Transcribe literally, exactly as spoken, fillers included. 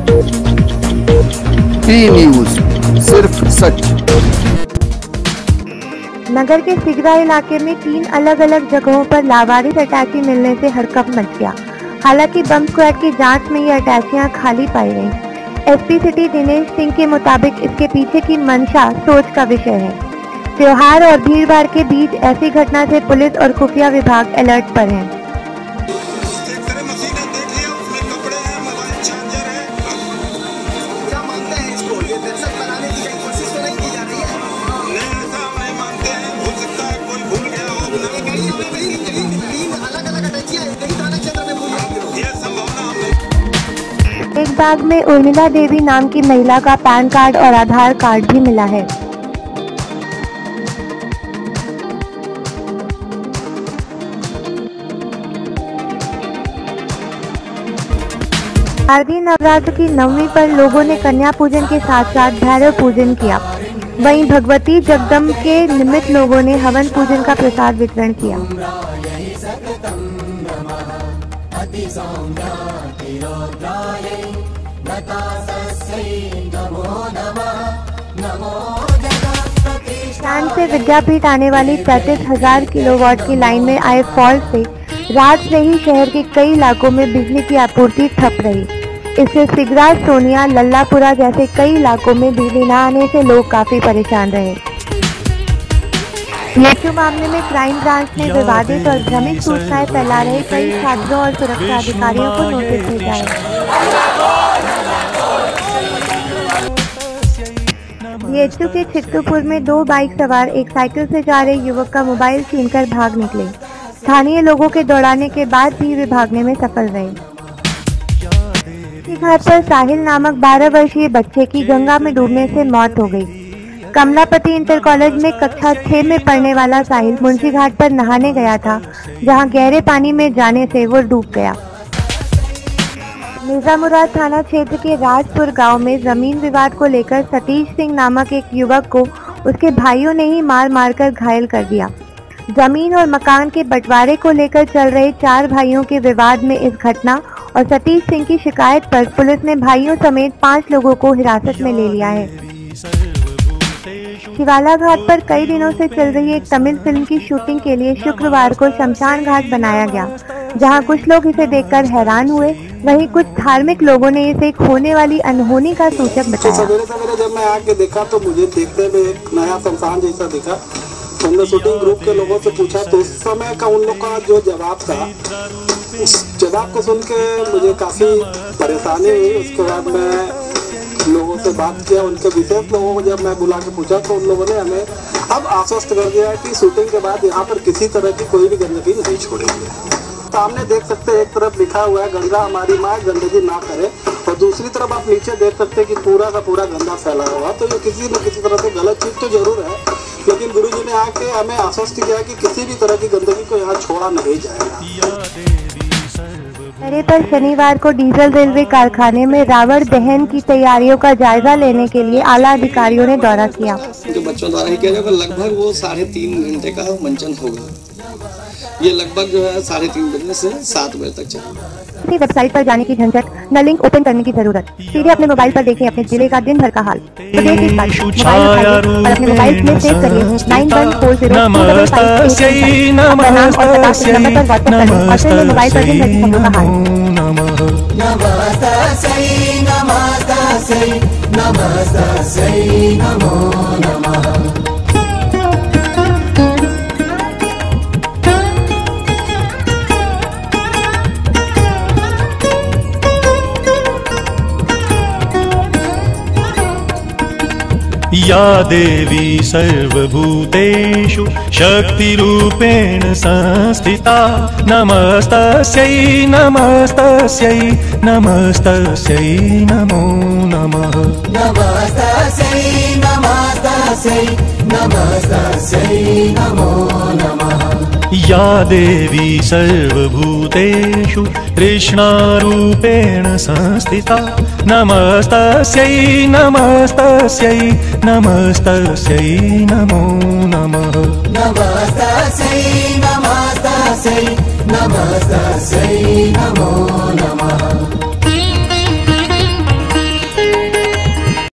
ई news, सिर्फ सच। नगर के सिगरा इलाके में तीन अलग अलग जगहों पर लावारिस अटैची मिलने से हड़कंप मच गया। हालांकि बम स्क्वाड की जांच में ये अटैचियां खाली पाई गईं। एसपी सिटी दिनेश सिंह के मुताबिक इसके पीछे की मंशा सोच का विषय है। त्योहार और भीड़भाड़ के बीच ऐसी घटना से पुलिस और खुफिया विभाग अलर्ट पर है। एक बाग में उर्मिला देवी नाम की महिला का पैन कार्ड और आधार कार्ड भी मिला है। शारदीय नवरात्र की नवमी पर लोगों ने कन्या पूजन के साथ साथ भैरव पूजन किया। वहीं भगवती जगदम्ब के निमित्त लोगों ने हवन पूजन का प्रसाद वितरण किया। स्टैंड से विद्यापीठ आने वाली पैंतीस हजार किलोवाट की लाइन में आए फॉल्ट से रात से ही शहर के कई इलाकों में बिजली की आपूर्ति ठप रही। इससे सिगरा, सोनिया, लल्लापुरा जैसे कई इलाकों में बिजली न आने से लोग काफी परेशान रहे। लेकिन मामले में क्राइम ब्रांच ने विवादित और भ्रमित सूचनाएं फैला रहे कई छात्रों और सुरक्षा अधिकारियों को नोटिस भेजा है। येचू के चित्तूपुर में दो बाइक सवार एक साइकिल से जा रहे युवक का मोबाइल छीनकर भाग निकले। स्थानीय लोगों के दौड़ाने के बाद भी वे भागने में सफल रहे। घाट पर साहिल नामक बारह वर्षीय बच्चे की गंगा में डूबने से मौत हो गई। कमलापति इंटर कॉलेज में कक्षा छह में पढ़ने वाला साहिल मुंशी घाट पर नहाने गया था, जहां गहरे पानी में जाने से वो डूब गया। निजामुराद थाना क्षेत्र के राजपुर गांव में जमीन विवाद को लेकर सतीश सिंह नामक एक युवक को उसके भाइयों ने ही मार मारकर घायल कर दिया। जमीन और मकान के बंटवारे को लेकर चल रहे चार भाइयों के विवाद में इस घटना और सतीश सिंह की शिकायत पर पुलिस ने भाइयों समेत पांच लोगों को हिरासत में ले लिया है। शिवाला घाट पर कई दिनों से चल रही एक तमिल फिल्म की शूटिंग के लिए शुक्रवार को शमशान घाट बनाया गया, जहां कुछ लोग इसे देखकर हैरान हुए, वहीं कुछ धार्मिक लोगों ने इसे एक होने वाली अनहोनी का सूचक बताया। तो सवेरे सवेरे जब मैं आके देखा तो मुझे देखते में एक नया शमशान जैसा दिखा। हमने शूटिंग ग्रुप के लोगों से पूछा तो उस समय का उन लोग का जो जवाब था, उस जवाब को सुन के मुझे काफी परेशानी हुई। उसके बाद मैं लोगों से बात किया, उनके विशेष लोगों को जब मैं बुला के पूछा तो उन लोगों ने हमें अब आश्वस्त कर दिया कि शूटिंग के बाद यहाँ पर किसी तरह की कोई भी गंदगी नहीं छोड़ेंगे। सामने देख सकते हैं एक तरफ लिखा हुआ है गंगा हमारी माँ, गंदगी ना करे, और दूसरी तरफ आप नीचे देख सकते हैं कि पूरा का पूरा गंदा फैला हुआ। तो ये किसी न किसी तरह से गलत चीज तो जरूर है, लेकिन गुरुजी ने आके हमें आश्वस्त किया कि किसी भी तरह की गंदगी को यहाँ छोड़ा नहीं जाएगा। अरे पर शनिवार को डीजल रेलवे कारखाने में रावण दहन की तैयारियों का जायजा लेने के लिए आला अधिकारियों ने दौरा किया। जो बच्चों द्वारा ही किया जाएगा, लगभग वो साढ़े तीन घंटे का मंचन होगा। ये लगभग जो है साढ़े तीन बजे से सात बजे तक चलेगा। अपनी वेबसाइट पर जाने की झंझट, न लिंक ओपन करने की जरूरत, सीधे अपने मोबाइल पर देखें अपने जिले का दिन भर का हाल। तो देख इस बात मोबाइल उठाइए और अपने मोबाइल में सेव करिए nine one four zero two double five eight seven. अपना नाम और पता इस नंबर पर व्हाट्सएप करें और फिर मेरे मोबाइल पर दिन भर की खबरों का हाल। नमस्ते नमस्ते नमस्ते नमो नमः। या देवी सर्वभूतेषु शक्तिरूपेण संस्थिता नमस्तस्यै नमस्तस्यै नमस्तस्यै नमो नमः। नमस्तस्यै नमस्तस्यै नमस्तस्यै नमो नमः। या देवी सर्वभूतेषु कृष्णारूपेण संस्थिता नमस्तस्यै नमस्तस्यै नमस्तस्यै नमो नमः। नमस्तस्यै नमस्तस्यै नमस्तस्यै नमो नमः।